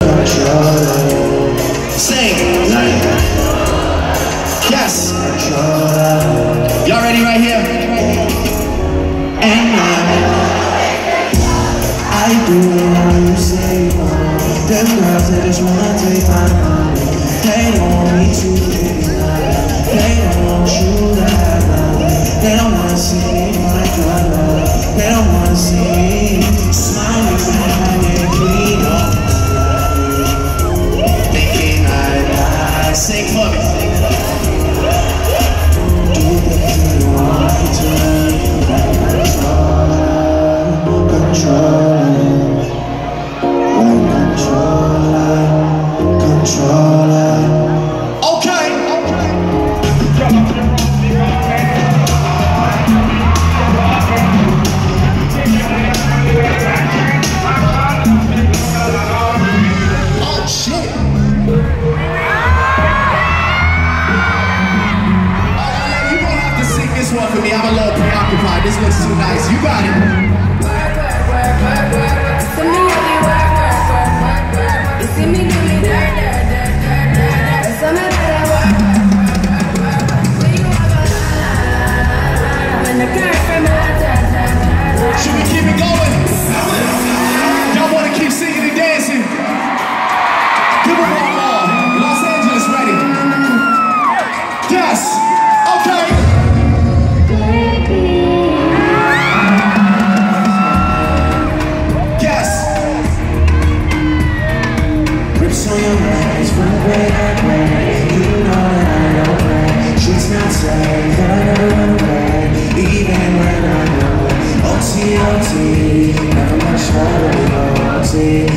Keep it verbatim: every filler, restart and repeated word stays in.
Controller. Sing. Yes. Controller. Y'all ready right here? And I, I do what you say. Them girls that just wanna take my money, they don't want me to live life. They don't want you to have nothing. They don't wanna see my color. They don't wanna see me smiling when I get clean up. Thinking I, I sing for me. Do the thing you want me to. Control, control. Controller. Okay. Oh shit. Oh, you gonna have to sing this one for me. I'm a little preoccupied. This looks too nice. You got it. Should we keep it going? Y'all want to keep singing and dancing? Give them one more. Los Angeles, ready? Yes. Okay. Yes. Rips on your legs from the way I play. You know that I don't play. She's not safe, but I never run away, even when I know. O T, O T, never much better than O T.